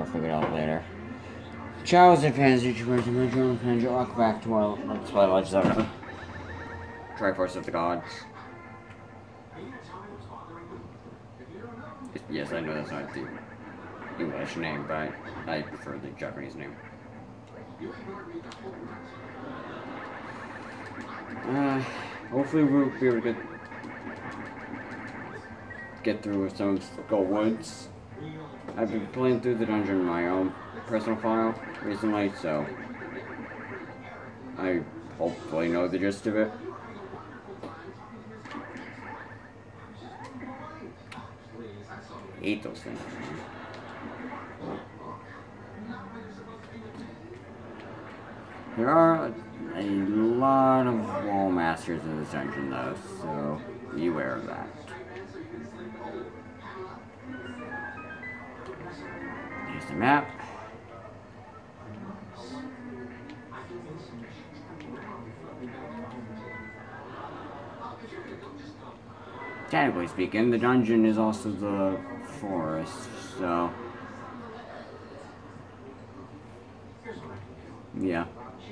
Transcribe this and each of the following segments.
figure it out later. Ciao, as fans, YouTubers, and my fans, welcome back to our Let's Play LOZ Triforce of the Gods. Yes, I know that's not the English name, but I prefer the Japanese name. Hopefully we'll be able to get through some Skull Woods. I've been playing through the dungeon in my own personal file recently, so I hopefully know the gist of it. I hate those things. There are a lot of wall masters in this dungeon though, so beware of that. Here's the map. Technically speaking, the dungeon is also the forest, so yeah.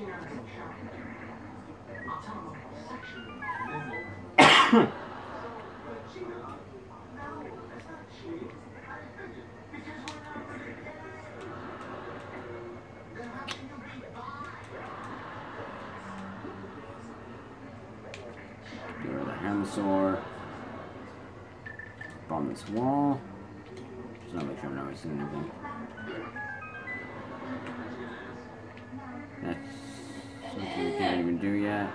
Go to the Hamsor. On this wall. Just not make sure I'm not seeing anything. That's something we can't even do yet.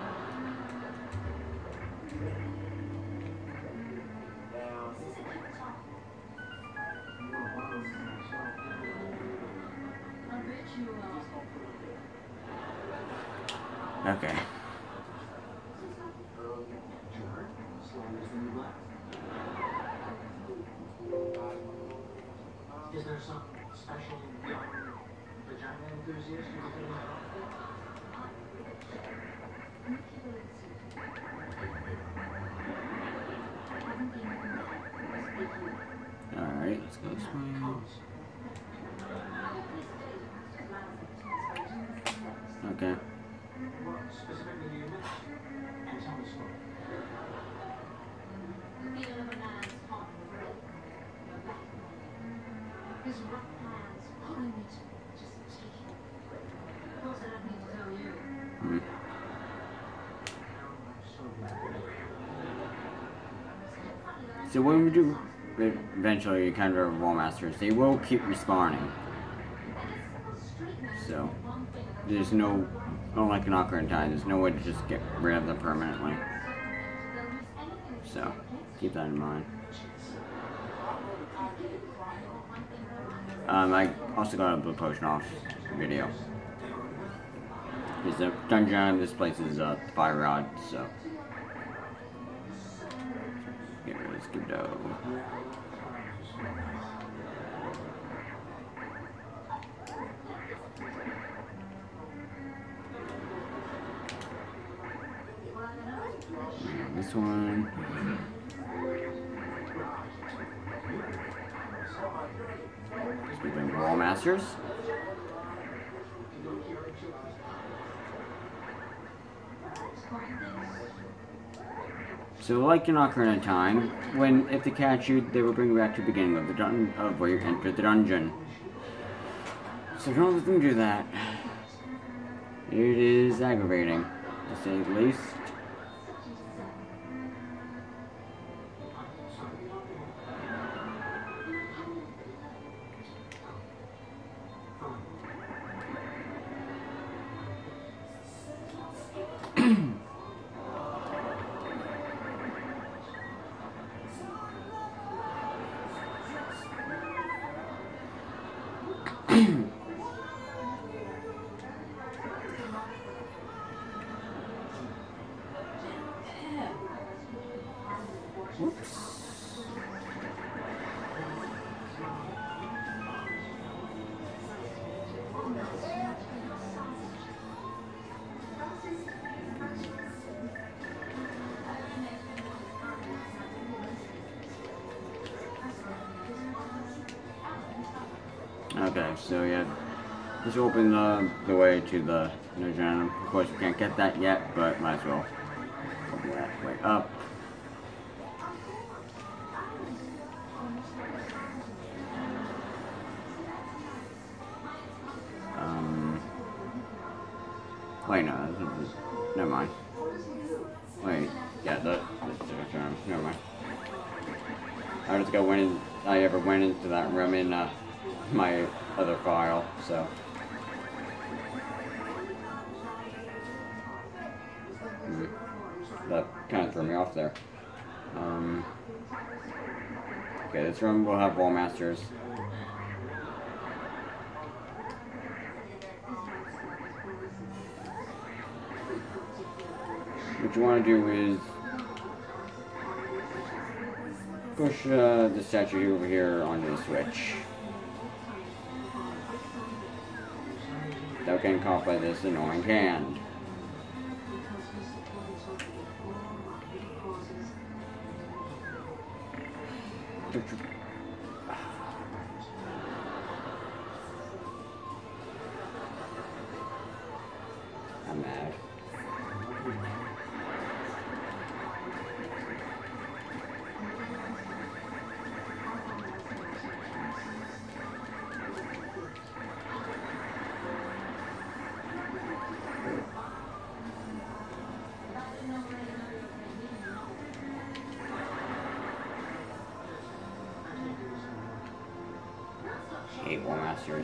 Okay. Is there some special vagina enthusiast Alright, let's go this way. Okay. What specifically do you miss? And tell me slow. His rough plans, following me to just take him. Of course, I don't need to tell you. So when we do eventually encounter wall masters, they will keep respawning. So there's no, unlike an Ocarina of Time, there's no way to just get rid of them permanently. So keep that in mind. I also got a blue potion off video. It's a dungeon. This place is a fire rod, so get rid of this Gibdo. This one. Speaking of wall masters. So, like in Ocarina of Time, if they catch you, they will bring you back to the beginning of the where you entered the dungeon. So don't let them do that. It is aggravating, to say the least. Okay, so yeah, this will open the way to the Nojana. Of course, we can't get that yet, but might as well open that way up. Wait, no, never mind. Wait, yeah, that's never mind. I just got I ever went into that room in my other file, so. That kind of threw me off there. Okay, this room will have Wall Masters. What you want to do is push the statue over here onto the switch. Without getting caught by this annoying hand. I'm mad. Hate Wall Masters.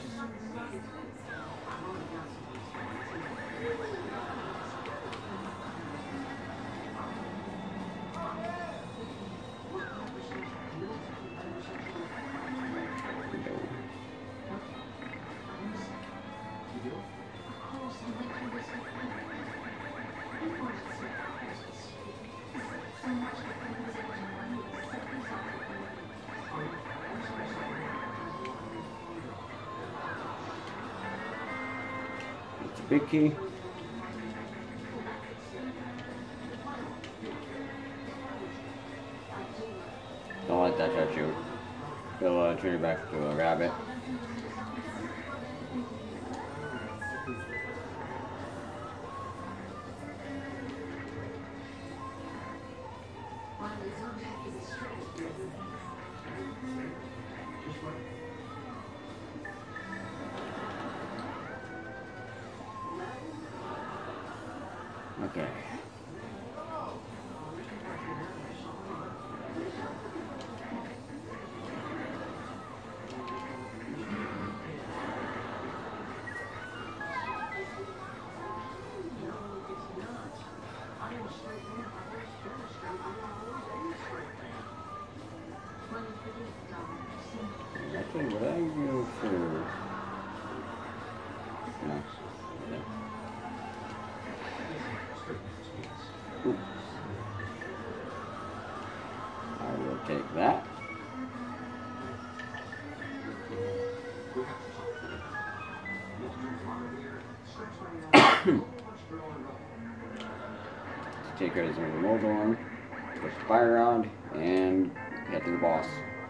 It's a big key. Don't let that touch you. It'll turn you back to a rabbit. Okay. Actually, would I go for... No. Yeah. Ooh. I will take that. Take care of some of the Moldorm, push the fire around, and get to the boss.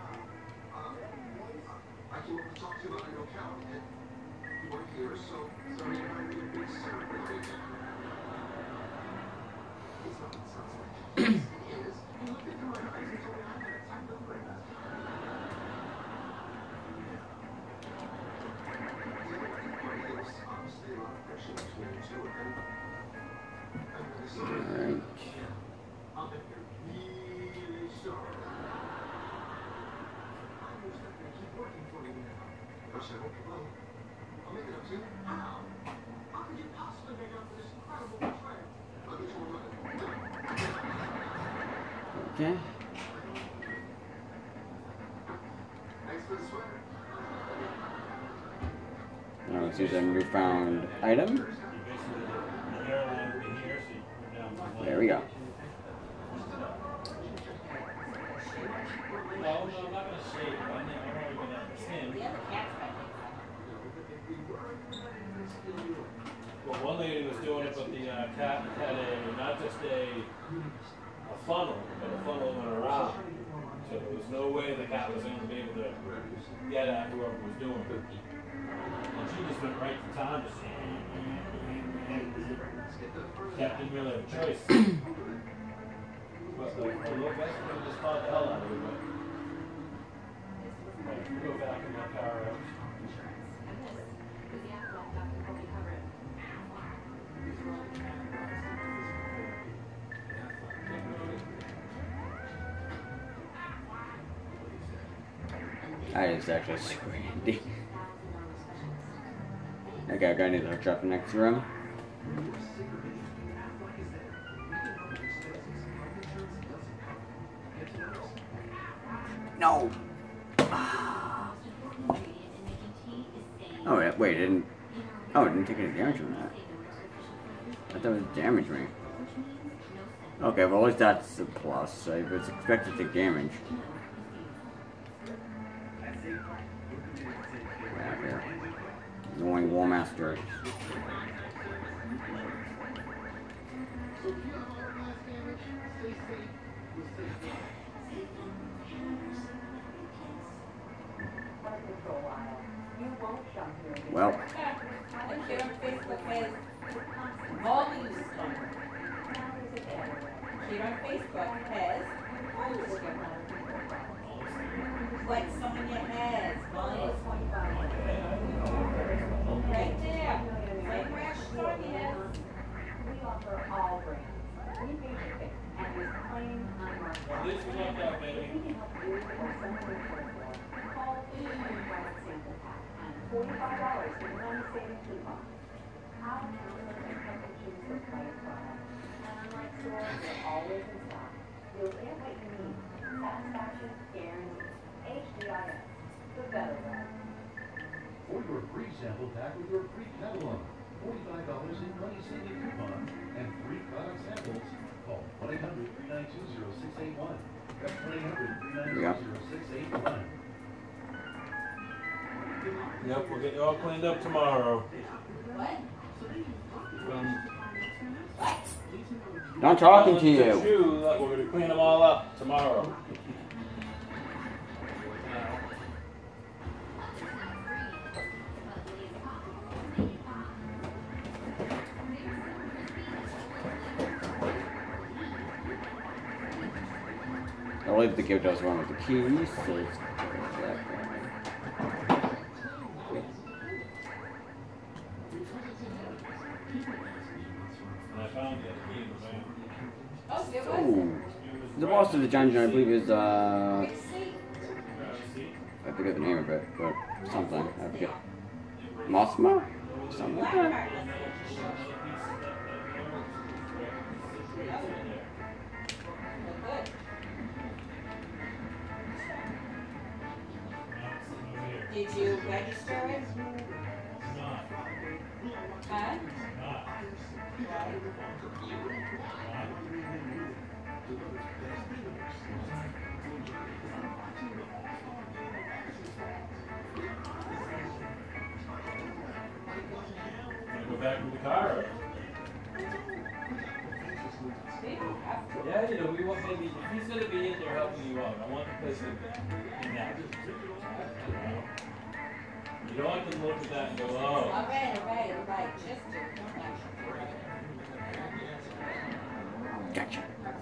Alright. Okay. Now let's use a newfound item. There we go. Well, one lady was doing it, but the cat had not just a funnel, but a funnel went around. So there was no way the cat was going to be able to get at whoever was doing it. And she just went right to town, just Captain didn't really have a choice. But like, a little bit, just caught the hell out of it. But we go back in my car out. That is actually super handy. Okay, I got need to hook up next room. No! Oh, wait, it didn't. Oh, it didn't take any damage from that. I thought it would damage me. Okay, well, at least that's a plus. So if it's expected to take damage. Right here. Annoying wall master. Well. Kid on Facebook has all these Kid on Facebook has all this like someone that has minus 25. Right there. Same rash story has. We offer all brands. We make it and we claim unmarked. At least we got that, baby. We can help you or someone you care for. Call the private sample pack and $45 for one saving coupon. Our counselors and help choose the right product. And unlike stores, they're always in stock. You'll get what you need. Satisfaction guaranteed. HDIS, the better way. Or your free sample pack with your free catalog. $45 in money saving coupon and free product samples. Call 1-800-392-0681. That's 1-800-392-0681. Yep, we'll get you all cleaned up tomorrow. What? Not talking to you. We're going to clean them all up tomorrow. I believe the gift does one with the keys, so it's And I found the key in the van. Oh, it was. ooh. The boss of the dungeon, I believe, is Great seat. I forget the name of it, but something. I forget. Mothma? Something like that. Did you register it? Huh? Go back with the car. Yeah, you know, we want maybe, if he's going to be in there helping you out, I want the place to be happy. You don't want to look at that and go, oh. Alright. Just do. Gotcha.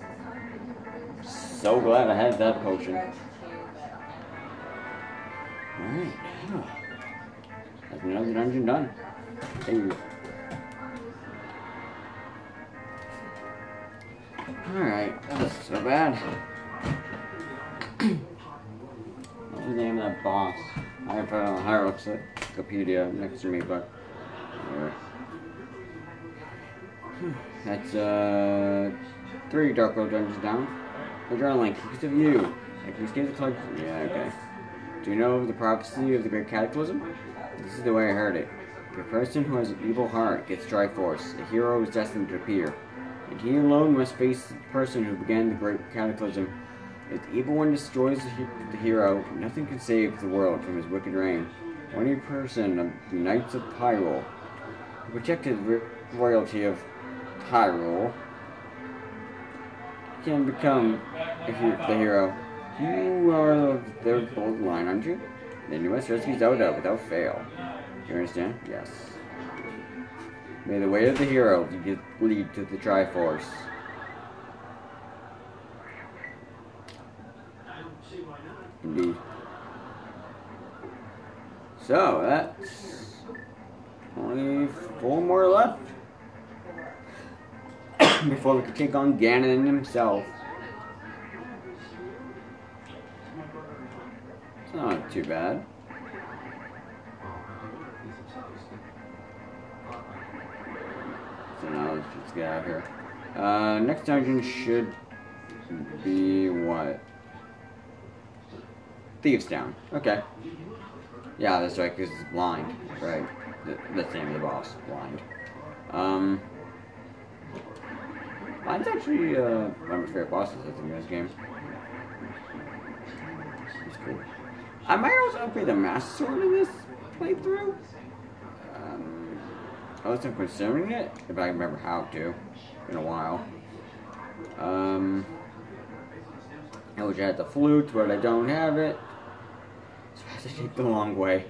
So glad I had that potion. Alright. That's another dungeon done. Hey. Alright, that was so bad. What's the name of that boss? I have Hyrule's Wikipedia next to me, but that's 3 Dark World dungeons down. The journal link, because of you. Like we escaped the club. Yeah, okay. Do you know the prophecy of the Great Cataclysm? This is the way I heard it. The person who has an evil heart gets Triforce. A hero is destined to appear. And he alone must face the person who began the Great Cataclysm. If the evil one destroys the hero, nothing can save the world from his wicked reign. Only person of the Knights of Hyrule, who protected the royalty of Hyrule, can become the hero. You are of their bold line, aren't you? Then you must rescue Zelda without fail. Do you understand? Yes. May the way of the hero lead to the Triforce. Indeed. So, that's only 4 more left. Before we can take on Ganon himself. It's not too bad. So now let's just get out of here. Next dungeon should be what? Thieves Town. Okay. Yeah, that's right, because it's blind. Right. That's the name of the boss. Blind. Blind's actually one of my favorite bosses, I think, in this game. It's cool. I might also upgrade the Master Sword in this playthrough. I wasn't considering it, if I remember how to, in a while. I wish I had the flute, but I don't have it. So I have to take the long way.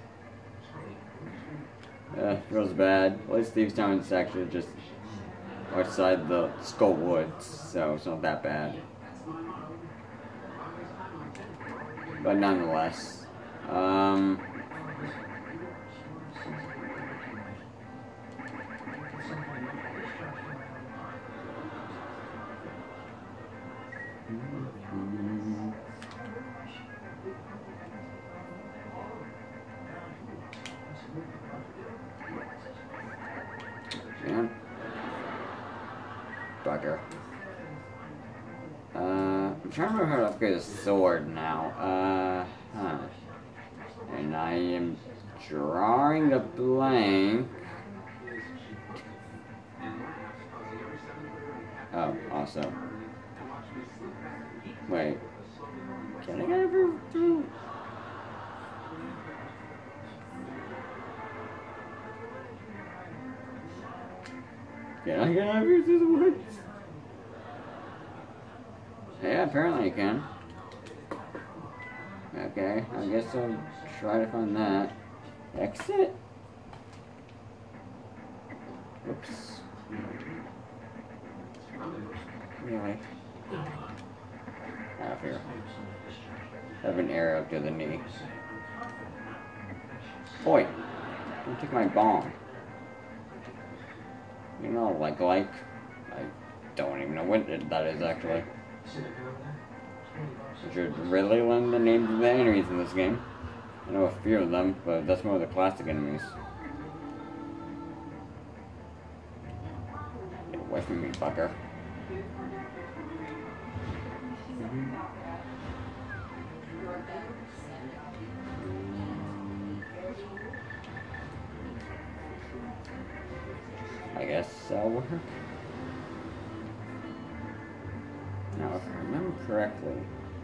Feels bad. At least Thieves Town is actually just outside the Skull Woods, so it's not that bad. But nonetheless, yeah. Bugger. I'm trying to remember how to upgrade the sword now. And I am drawing a blank. Oh, awesome. Wait. Can I get it through? Can I get out of here through the woods? Yeah, apparently you can. Okay, I guess I'll try to find that. Exit? Oops. Really? Out of here. I have an arrow to the knee. Boy, don't take my bomb. You know, like, I don't even know what that is, actually. I should really learn the names of the enemies in this game. I know a few of them, but that's more of the classic enemies. Get away from me, fucker. I guess that'll work. Now, if I remember correctly,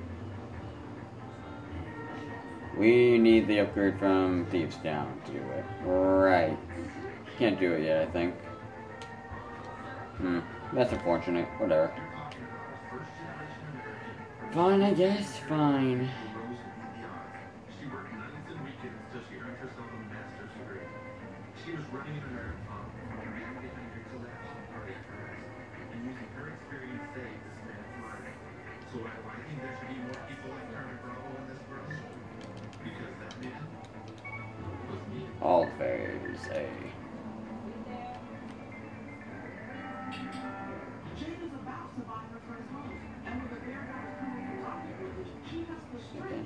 we need the upgrade from Thieves Town to do it. Right. Can't do it yet, I think. That's unfortunate. Whatever. Fine, I guess. Fine. Always a. Okay.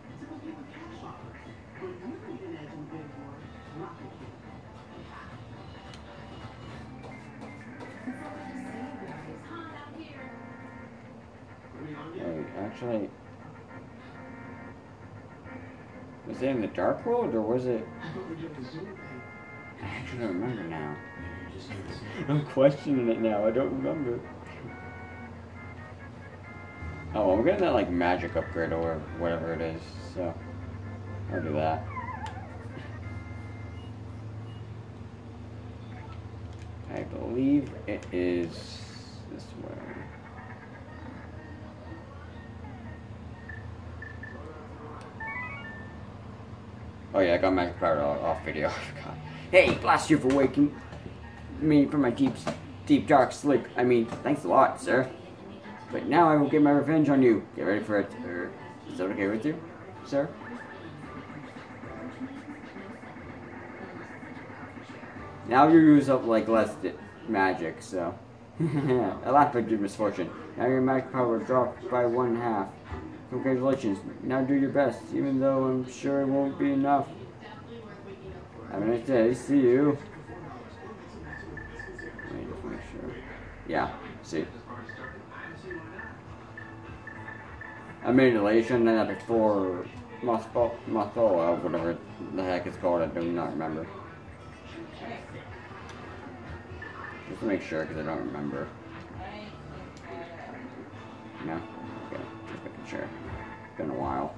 Wait, actually, was it in the Dark World, or was it? I actually don't remember now. I'm questioning it now. I don't remember. Oh, well, we're getting that like magic upgrade or whatever it is, so I'll do that. I believe it is this way. Oh yeah, I got magic power off video. I forgot. Hey, blast you for waking me from my deep dark sleep. I mean, thanks a lot, sir. But now I will get my revenge on you. Get ready for it. Is that okay with you, sir? Now you use up like less magic, so. I laugh at your misfortune. Now your magic power dropped by 1/2. Congratulations. Now do your best, even though I'm sure it won't be enough. Have a nice day. See you. Let me just make sure. Yeah, see. I made elation and that before Mothulla, whatever the heck it's called, I do not remember. Just to make sure, because I don't remember. No? Okay, just making sure. It's been a while.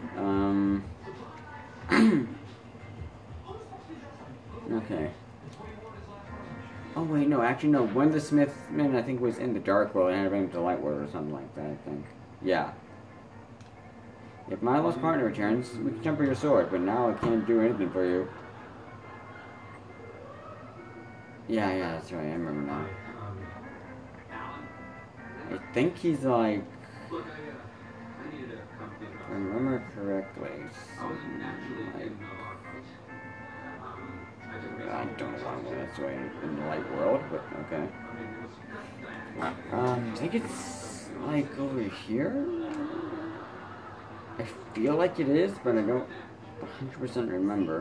Okay. Oh wait, no, actually no. When the Smithman, I think, was in the Dark World, and I ran into Light World or something like that, I think. Yeah. If my lost partner returns, we can temper your sword, but now I can't do anything for you. Yeah, that's right, I remember now. I think he's like... If I remember correctly, like... I don't know why I'm going this way in the Light World, but okay. I think it's like over here? I feel like it is, but I don't 100% remember.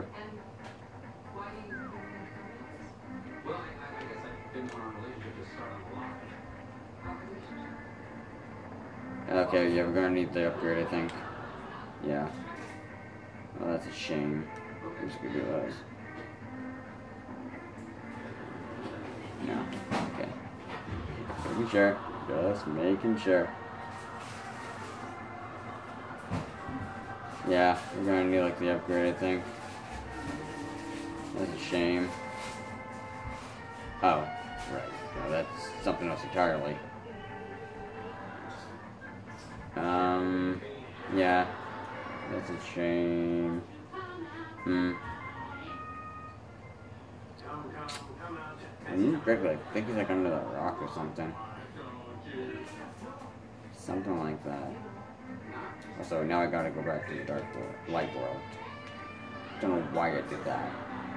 Okay, yeah, we're gonna need the upgrade, I think. Yeah. Oh, that's a shame. I'm just gonna do those. No. Okay. Making sure. Just making sure. Yeah, we're gonna need like the upgrade, I think. That's a shame. Oh, right. No, that's something else entirely. Yeah. That's a shame. I think he's like under that rock or something. Something like that. So now I gotta go back to the Light World. Don't know why I did that.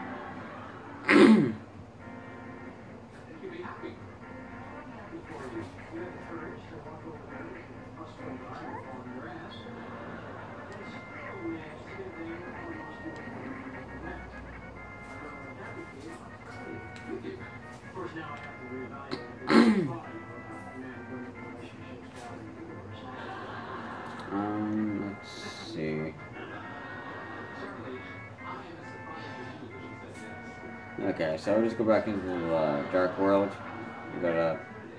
Let's see. Okay, so I'll just go back into the Dark World. We gotta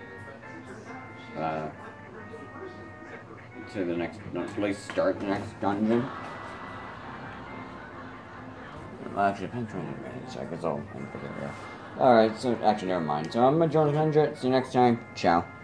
to the next, start the next dungeon. Well, actually, I'm trying to manage, so I guess I'll put it there. Alright, so actually, never mind. So I'm gonna join the 100. See you next time. Ciao.